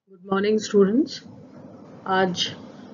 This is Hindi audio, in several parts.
Good morning students. आज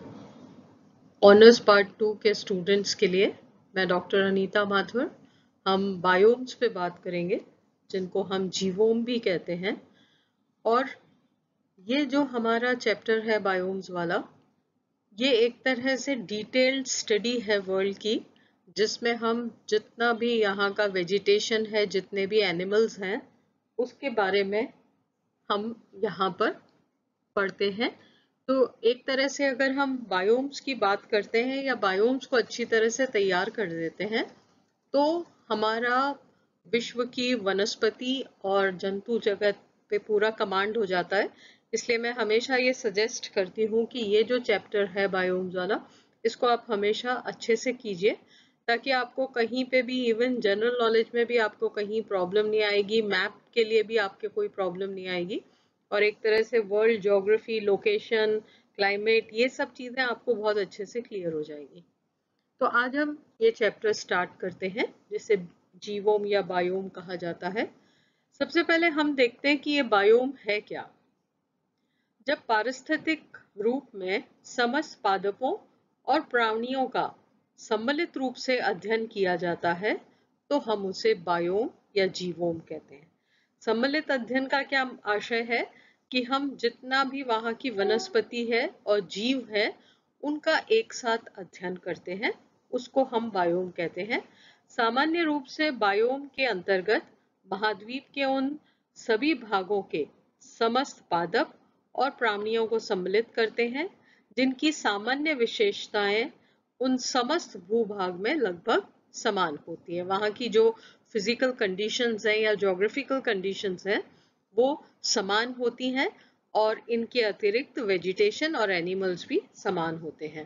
ऑनर्स पार्ट 2 के स्टूडेंट्स के लिए मैं डॉक्टर अनीता माथुर हम बायोम्स पे बात करेंगे, जिनको हम जीवोम भी कहते हैं। और ये जो हमारा चैप्टर है बायोम्स वाला, ये एक तरह से डिटेल्ड स्टडी है वर्ल्ड की, जिसमें हम जितना भी यहाँ का वेजिटेशन है, जितने भी एनिमल्स हैं, उसके बारे में हम यहाँ पर पढ़ते हैं। तो एक तरह से अगर हम बायोम्स की बात करते हैं या बायोम्स को अच्छी तरह से तैयार कर देते हैं, तो हमारा विश्व की वनस्पति और जंतु जगत पे पूरा कमांड हो जाता है। इसलिए मैं हमेशा ये सजेस्ट करती हूँ कि ये जो चैप्टर है बायोम्स वाला, इसको आप हमेशा अच्छे से कीजिए, ताकि आपको कहीं पे भी, इवन जनरल नॉलेज में भी आपको कहीं प्रॉब्लम नहीं आएगी, मैप के लिए भी आपके कोई प्रॉब्लम नहीं आएगी। और एक तरह से वर्ल्ड ज्योग्राफी, लोकेशन, क्लाइमेट, ये सब चीज़ें आपको बहुत अच्छे से क्लियर हो जाएगी। तो आज हम ये चैप्टर स्टार्ट करते हैं, जिसे जीवोम या बायोम कहा जाता है। सबसे पहले हम देखते हैं कि ये बायोम है क्या। जब पारिस्थितिक रूप में समस्त पादपों और प्राणियों का सम्मिलित रूप से अध्ययन किया जाता है, तो हम उसे बायोम या जीवोम कहते हैं। सम्मिलित अध्ययन का क्या आशय है कि हम जितना भी वहाँ की वनस्पति है और जीव है, उनका एक साथ अध्ययन करते हैं, उसको हम बायोम कहते हैं। सामान्य रूप से बायोम के अंतर्गत महाद्वीप के उन सभी भागों के समस्त पादप और प्राणियों को सम्मिलित करते हैं, जिनकी सामान्य विशेषताएं उन समस्त भूभाग में लगभग समान होती है। वहाँ की जो फिजिकल कंडीशंस हैं या ज्योग्राफिकल कंडीशंस हैं, वो समान होती हैं, और इनके अतिरिक्त वेजिटेशन और एनिमल्स भी समान होते हैं।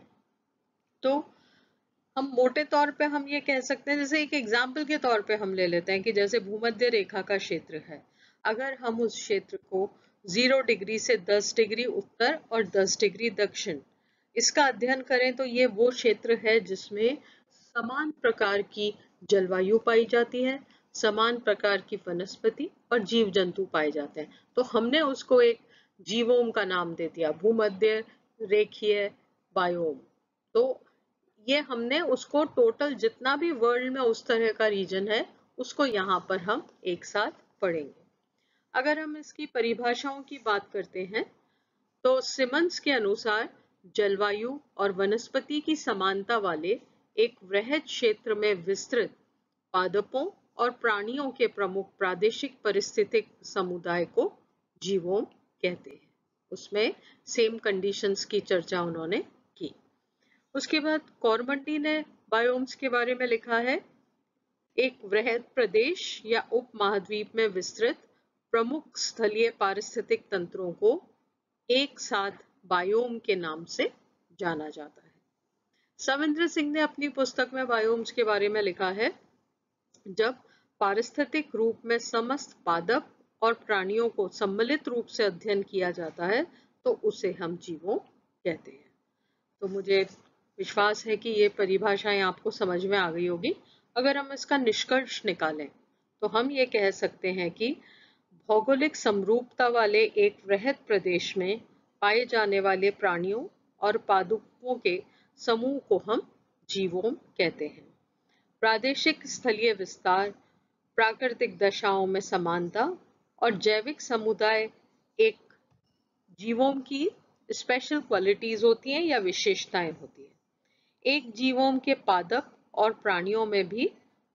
तो हम मोटे तौर पे हम ये कह सकते हैं, जैसे एक एग्जाम्पल के तौर पे हम ले लेते हैं कि जैसे भूमध्य रेखा का क्षेत्र है। अगर हम उस क्षेत्र को 0 डिग्री से 10 डिग्री उत्तर और 10 डिग्री दक्षिण इसका अध्ययन करें, तो ये वो क्षेत्र है जिसमें समान प्रकार की जलवायु पाई जाती है, समान प्रकार की वनस्पति और जीव जंतु पाए जाते हैं। तो हमने उसको एक जीवोम का नाम दे दिया, भूमध्य रेखीय बायोम। तो ये हमने उसको टोटल जितना भी वर्ल्ड में उस तरह का रीजन है, उसको यहाँ पर हम एक साथ पढ़ेंगे। अगर हम इसकी परिभाषाओं की बात करते हैं, तो सिमंस के अनुसार जलवायु और वनस्पति की समानता वाले एक वृहद क्षेत्र में विस्तृत पादपों और प्राणियों के प्रमुख प्रादेशिक परिस्थितिक समुदाय को जीवोम कहते हैं। उसमें सेम कंडीशंस की चर्चा उन्होंने की। उसके बाद कॉरमंडी ने बायोम्स के बारे में लिखा है, एक वृहद प्रदेश या उप महाद्वीप में विस्तृत प्रमुख स्थलीय पारिस्थितिक तंत्रों को एक साथ बायोम के नाम से जाना जाता है। सविंद्र सिंह ने अपनी पुस्तक में बायोम्स के बारे में लिखा है, जब पारिस्थितिक रूप में समस्त पादप और प्राणियों को सम्मिलित रूप से अध्ययन किया जाता है, तो उसे हम जीवोम कहते हैं। तो मुझे विश्वास है कि ये परिभाषाएं आपको समझ में आ गई होगी। अगर हम इसका निष्कर्ष निकालें, तो हम ये कह सकते हैं कि भौगोलिक समरूपता वाले एक वृहद प्रदेश में पाए जाने वाले प्राणियों और पादपों के समूह को हम जीवोम कहते हैं। प्रादेशिक स्थलीय विस्तार, प्राकृतिक दशाओं में समानता और जैविक समुदाय एक जीवोम की स्पेशल क्वालिटीज होती हैं या विशेषताएं होती हैं। एक जीवोम के पादप और प्राणियों में भी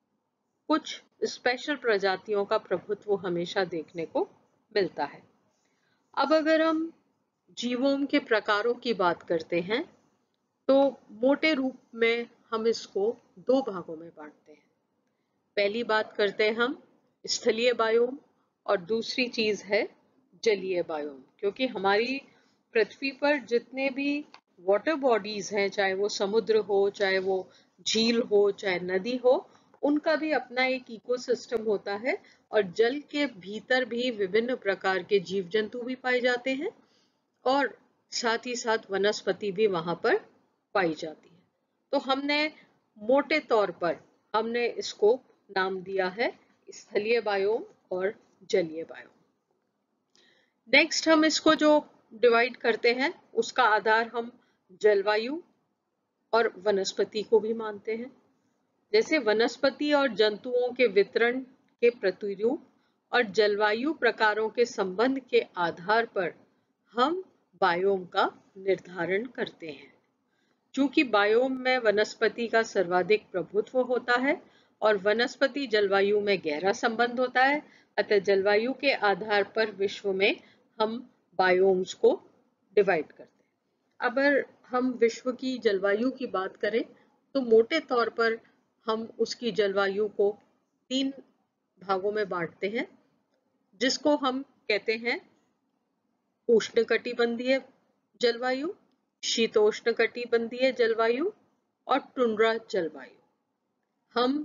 कुछ स्पेशल प्रजातियों का प्रभुत्व हमेशा देखने को मिलता है। अब अगर हम जीवोम के प्रकारों की बात करते हैं, तो मोटे रूप में हम इसको दो भागों में बांटते हैं। पहली बात करते हैं हम स्थलीय बायोम, और दूसरी चीज है जलीय बायोम। क्योंकि हमारी पृथ्वी पर जितने भी वाटर बॉडीज हैं, चाहे वो समुद्र हो, चाहे वो झील हो, चाहे नदी हो, उनका भी अपना एक इकोसिस्टम होता है, और जल के भीतर भी विभिन्न प्रकार के जीव जंतु भी पाए जाते हैं, और साथ ही साथ वनस्पति भी वहां पर पाई जाती है। तो हमने मोटे तौर पर हमने इसको नाम दिया है स्थलीय बायोम और जलीय बायोम। नेक्स्ट हम इसको जो डिवाइड करते हैं उसका आधार हम जलवायु और वनस्पति को भी मानते हैं। जैसे वनस्पति और जंतुओं के वितरण के प्रतिरूप और जलवायु प्रकारों के संबंध के आधार पर हम बायोम का निर्धारण करते हैं। चूंकि बायोम में वनस्पति का सर्वाधिक प्रभुत्व होता है और वनस्पति जलवायु में गहरा संबंध होता है, अतः जलवायु के आधार पर विश्व में हम बायोम्स को डिवाइड करते हैं। अगर हम विश्व की जलवायु की बात करें तो मोटे तौर पर हम उसकी जलवायु को 3 भागों में बांटते हैं, जिसको हम कहते हैं उष्णकटिबंधीय जलवायु, शीतोष्णकटिबंधीय जलवायु और टुंड्रा जलवायु। हम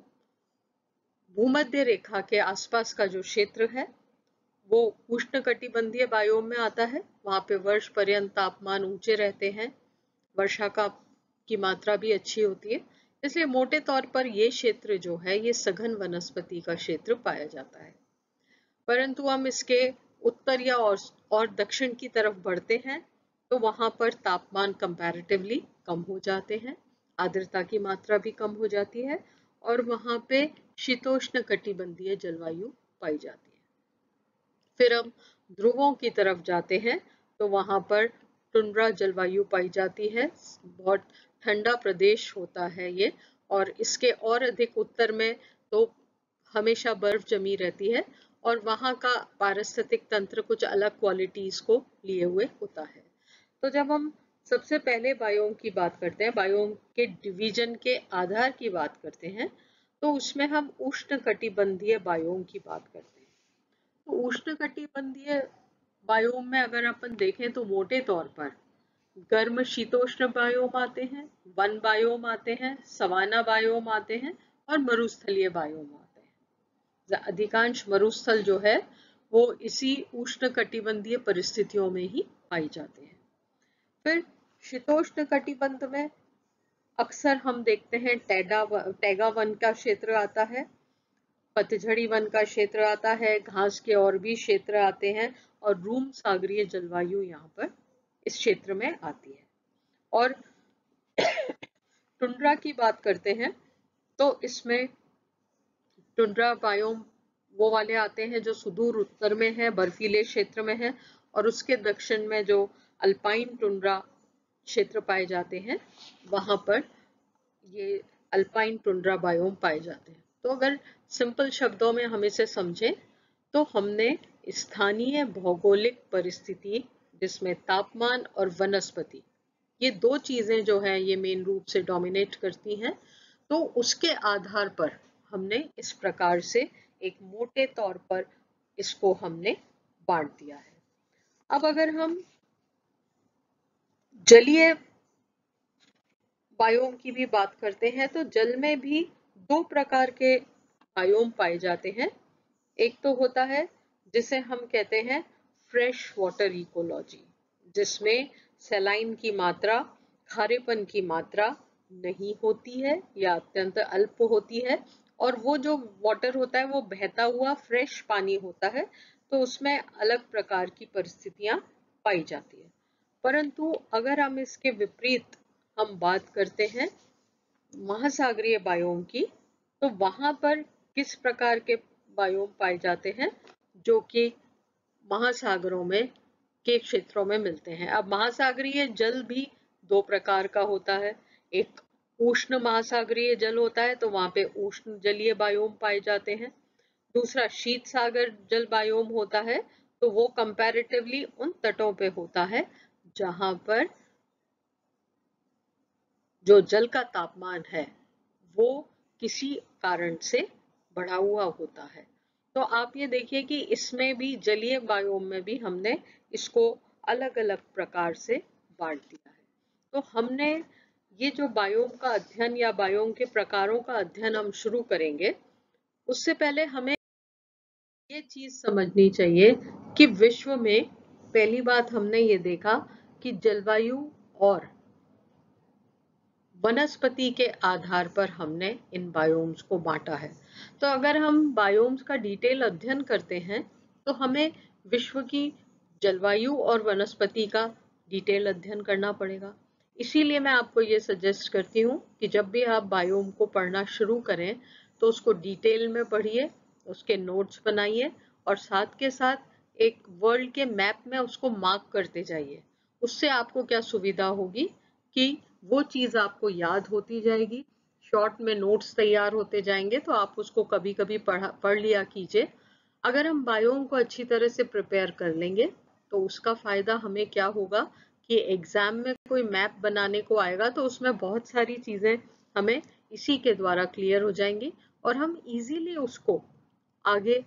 भूमध्य रेखा के आसपास का जो क्षेत्र है वो उष्णकटिबंधीय बायोम में आता है। वहां पे वर्ष पर्यंत तापमान ऊंचे रहते हैं, वर्षा की मात्रा भी अच्छी होती है, इसलिए मोटे तौर पर ये क्षेत्र जो है ये सघन वनस्पति का क्षेत्र पाया जाता है। परंतु हम इसके उत्तर या और दक्षिण की तरफ बढ़ते हैं तो वहां पर तापमान कंपैरेटिवली कम हो जाते हैं, आर्द्रता की मात्रा भी कम हो जाती है और वहां पे शीतोष्ण कटिबंधीय जलवायु पाई जाती है। फिर हम ध्रुवों की तरफ जाते हैं तो वहां पर टुंड्रा जलवायु पाई जाती है, बहुत ठंडा प्रदेश होता है ये, और इसके और अधिक उत्तर में तो हमेशा बर्फ जमी रहती है और वहां का पारिस्थितिक तंत्र कुछ अलग क्वालिटीज को लिए हुए होता है। तो जब हम सबसे पहले बायोम की बात करते हैं, बायोम के डिवीजन के आधार की बात करते हैं, तो उसमें हम उष्णकटिबंधीय बायोम की बात करते हैं। तो उष्णकटिबंधीय बायोम में अगर अपन देखें तो मोटे तौर पर गर्म शीतोष्ण बायोम आते हैं, वन बायोम आते हैं, सवाना बायोम आते हैं और मरुस्थलीय बायोम आते हैं। अधिकांश मरुस्थल जो है वो इसी उष्णकटिबंधीय परिस्थितियों में ही पाई जाते हैं। फिर शीतोष्ण कटिबंध में अक्सर हम देखते हैं टैगा वन का क्षेत्र आता है, पतझड़ी वन का क्षेत्र आता है, घास के और भी क्षेत्र आते हैं और रूम सागरीय जलवायु यहाँ पर इस क्षेत्र में आती है। और टुंड्रा की बात करते हैं तो इसमें टुंड्रा बायोम वो वाले आते हैं जो सुदूर उत्तर में है, बर्फीले क्षेत्र में है, और उसके दक्षिण में जो अल्पाइन टुंड्रा क्षेत्र पाए जाते हैं वहां पर ये अल्पाइन टुंड्रा बायोम पाए जाते हैं। तो अगर सिंपल शब्दों में हम इसे समझें तो हमने स्थानीय भौगोलिक परिस्थिति जिसमें तापमान और वनस्पति ये दो चीजें जो है ये मेन रूप से डोमिनेट करती हैं, तो उसके आधार पर हमने इस प्रकार से एक मोटे तौर पर इसको हमने बांट दिया है। अब अगर हम जलीय बायोम की भी बात करते हैं तो जल में भी 2 प्रकार के बायोम पाए जाते हैं। एक तो होता है जिसे हम कहते हैं फ्रेश वाटर इकोलॉजी, जिसमें सलाइन की मात्रा, खारेपन की मात्रा नहीं होती है या अत्यंत अल्प होती है, और वो जो वाटर होता है वो बहता हुआ फ्रेश पानी होता है, तो उसमें अलग प्रकार की परिस्थितियां पाई जाती है। परंतु अगर हम इसके विपरीत हम बात करते हैं महासागरीय बायोम की, तो वहां पर किस प्रकार के बायोम पाए जाते हैं जो कि महासागरों में के क्षेत्रों में मिलते हैं। अब महासागरीय जल भी 2 प्रकार का होता है, एक उष्ण महासागरीय जल होता है तो वहां पे उष्ण जलीय बायोम पाए जाते हैं, दूसरा शीत सागर जल बायोम होता है तो वो कंपैरेटिवली उन तटों पे होता है जहां पर जो जल का तापमान है वो किसी कारण से बढ़ा हुआ होता है। तो आप ये देखिए कि इसमें भी जलीय बायोम में भी हमने इसको अलग अलग प्रकार से बांट दिया है। तो हमने ये जो बायोम का अध्ययन या बायोम के प्रकारों का अध्ययन हम शुरू करेंगे, उससे पहले हमें ये चीज समझनी चाहिए कि विश्व में पहली बात हमने ये देखा कि जलवायु और वनस्पति के आधार पर हमने इन बायोम्स को बांटा है। तो अगर हम बायोम्स का डिटेल अध्ययन करते हैं तो हमें विश्व की जलवायु और वनस्पति का डिटेल अध्ययन करना पड़ेगा। इसीलिए मैं आपको ये सजेस्ट करती हूँ कि जब भी आप बायोम को पढ़ना शुरू करें तो उसको डिटेल में पढ़िए, उसके नोट्स बनाइए और साथ के साथ एक वर्ल्ड के मैप में उसको मार्क करते जाइए। उससे आपको क्या सुविधा होगी कि वो चीज़ आपको याद होती जाएगी, शॉर्ट में नोट्स तैयार होते जाएंगे, तो आप उसको कभी कभी पढ़ लिया कीजिए। अगर हम बायोम को अच्छी तरह से प्रिपेयर कर लेंगे तो उसका फायदा हमें क्या होगा कि एग्जाम में कोई मैप बनाने को आएगा तो उसमें बहुत सारी चीजें हमें इसी के द्वारा क्लियर हो जाएंगी और हम इजीली उसको आगे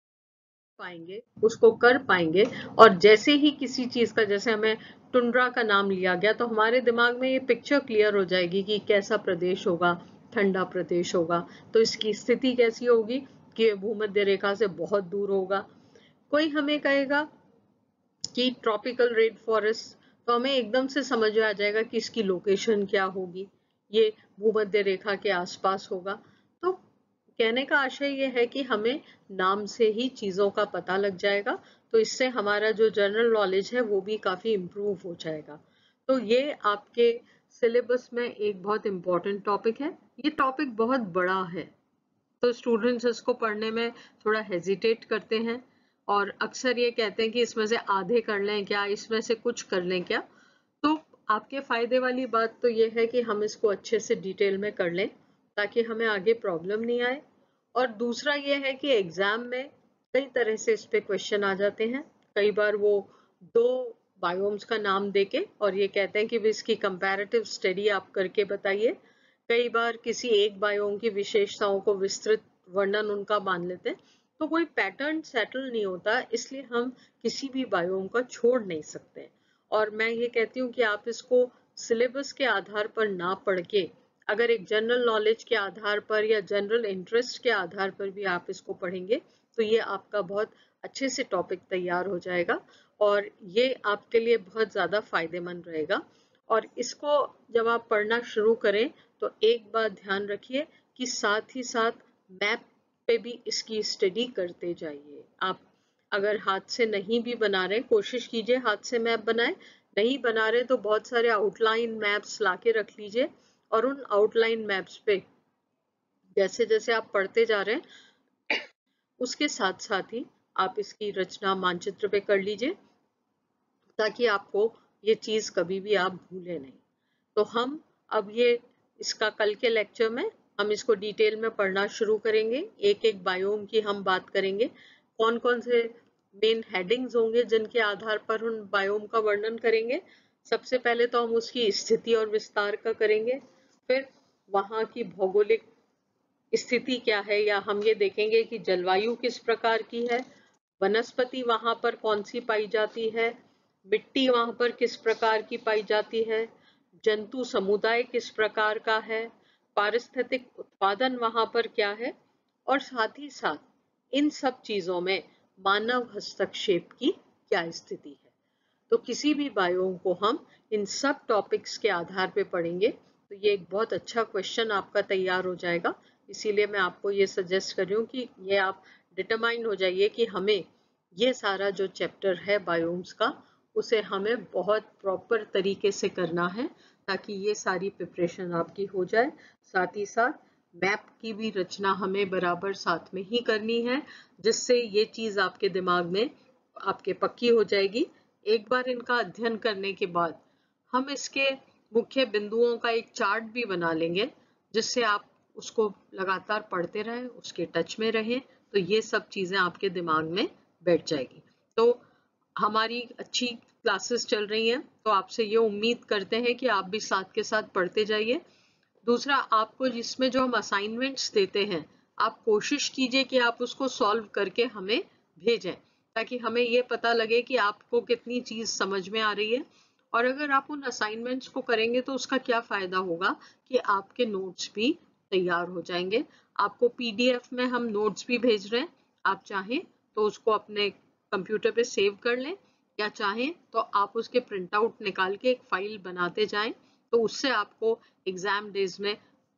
पाएंगे, उसको कर पाएंगे। और जैसे ही किसी चीज का, जैसे हमें टुंड्रा का नाम लिया गया तो हमारे दिमाग में ये पिक्चर क्लियर हो जाएगी कि कैसा प्रदेश होगा, ठंडा प्रदेश होगा, तो इसकी स्थिति कैसी होगी कि ये भूमध्य रेखा से बहुत दूर होगा। कोई हमें कहेगा कि ट्रॉपिकल रेड फॉरेस्ट, तो हमें एकदम से समझ में आ जाएगा कि इसकी लोकेशन क्या होगी, ये भूमध्य रेखा के आसपास होगा। तो कहने का आशय ये है कि हमें नाम से ही चीजों का पता लग जाएगा, तो इससे हमारा जो जनरल नॉलेज है वो भी काफी इम्प्रूव हो जाएगा। तो ये आपके सिलेबस में एक बहुत इम्पोर्टेंट टॉपिक है। ये टॉपिक बहुत बड़ा है तो स्टूडेंट्स इसको पढ़ने में थोड़ा हेजिटेट करते हैं और अक्सर ये कहते हैं कि इसमें से आधे कर लें क्या, इसमें से कुछ कर लें क्या। तो आपके फायदे वाली बात तो ये है कि हम इसको अच्छे से डिटेल में कर लें ताकि हमें आगे प्रॉब्लम नहीं आए। और दूसरा ये है कि एग्जाम में कई तरह से इस पे क्वेश्चन आ जाते हैं। कई बार वो 2 बायोम्स का नाम देके और ये कहते हैं कि इसकी कंपैरेटिव स्टडी आप करके बताइए। कई बार किसी एक बायोम की विशेषताओं को विस्तृत वर्णन उनका मान लेते हैं, तो कोई पैटर्न सेटल नहीं होता, इसलिए हम किसी भी बायोम का छोड़ नहीं सकते। और मैं ये कहती हूँ कि आप इसको सिलेबस के आधार पर ना पढ़ के अगर एक जनरल नॉलेज के आधार पर या जनरल इंटरेस्ट के आधार पर भी आप इसको पढ़ेंगे तो ये आपका बहुत अच्छे से टॉपिक तैयार हो जाएगा और ये आपके लिए बहुत ज़्यादा फायदेमंद रहेगा। और इसको जब आप पढ़ना शुरू करें तो एक बात ध्यान रखिए कि साथ ही साथ मैप पे भी इसकी स्टडी करते जाइए। आप अगर हाथ से नहीं भी बना रहे, कोशिश कीजिए हाथ से मैप बनाए, नहीं बना रहे तो बहुत सारे आउटलाइन मैप्स लाके रख लीजिए और उन आउटलाइन मैप्स पे जैसे जैसे आप पढ़ते जा रहे हैं उसके साथ साथ ही आप इसकी रचना मानचित्र पे कर लीजिए ताकि आपको ये चीज कभी भी आप भूले नहीं। तो हम अब ये इसका कल के लेक्चर में हम इसको डिटेल में पढ़ना शुरू करेंगे, एक एक बायोम की हम बात करेंगे, कौन कौन से मेन हेडिंग्स होंगे जिनके आधार पर उन बायोम का वर्णन करेंगे। सबसे पहले तो हम उसकी स्थिति और विस्तार का करेंगे, फिर वहाँ की भौगोलिक स्थिति क्या है या हम ये देखेंगे कि जलवायु किस प्रकार की है, वनस्पति वहां पर कौन सी पाई जाती है, मिट्टी वहां पर किस प्रकार की पाई जाती है, जंतु समुदाय किस प्रकार का है, पारिस्थितिक उत्पादन वहां पर क्या है और साथ ही साथ इन सब चीजों में मानव हस्तक्षेप की क्या स्थिति है। तो किसी भी बायोम को हम इन सब टॉपिक्स के आधार पे पढ़ेंगे तो ये एक बहुत अच्छा क्वेश्चन आपका तैयार हो जाएगा। इसीलिए मैं आपको ये सजेस्ट कर रही हूँ कि ये आप डिटरमाइन हो जाइए कि हमें ये सारा जो चैप्टर है बायोम्स का उसे हमें बहुत प्रॉपर तरीके से करना है ताकि ये सारी प्रिपरेशन आपकी हो जाए। साथ ही साथ मैप की भी रचना हमें बराबर साथ में ही करनी है जिससे ये चीज आपके दिमाग में आपके पक्की हो जाएगी। एक बार इनका अध्ययन करने के बाद हम इसके मुख्य बिंदुओं का एक चार्ट भी बना लेंगे जिससे आप उसको लगातार पढ़ते रहें, उसके टच में रहें, तो ये सब चीजें आपके दिमाग में बैठ जाएगी। तो हमारी अच्छी क्लासेस चल रही हैं तो आपसे ये उम्मीद करते हैं कि आप भी साथ के साथ पढ़ते जाइए। दूसरा, आपको जिसमें जो हम असाइनमेंट्स देते हैं आप कोशिश कीजिए कि आप उसको सॉल्व करके हमें भेजें ताकि हमें ये पता लगे कि आपको कितनी चीज समझ में आ रही है। और अगर आप उन असाइनमेंट्स को करेंगे तो उसका क्या फायदा होगा कि आपके नोट्स भी तैयार हो जाएंगे। आपको पीडीएफ में हम नोट्स भी भेज रहे हैं, आप चाहें तो उसको अपने कंप्यूटर पे सेव कर लें या चाहें तो आप उसके प्रिंट आउट निकाल के एक फाइल बनाते जाएं, तो उससे आपको एग्जाम डेज में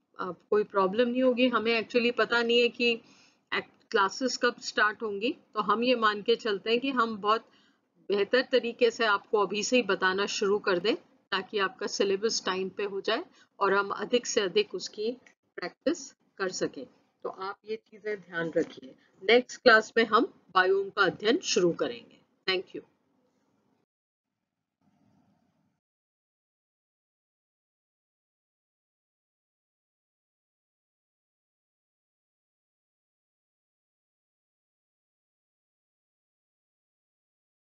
कोई प्रॉब्लम नहीं होगी। हमें एक्चुअली पता नहीं है कि क्लासेस कब स्टार्ट होंगी, तो हम ये मान के चलते हैं कि हम बहुत बेहतर तरीके से आपको अभी से ही बताना शुरू कर दें ताकि आपका सिलेबस टाइम पे हो जाए और हम अधिक से अधिक उसकी प्रैक्टिस कर सकें। तो आप ये चीजें ध्यान रखिए। नेक्स्ट क्लास में हम बायोम का अध्ययन शुरू करेंगे। Thank you.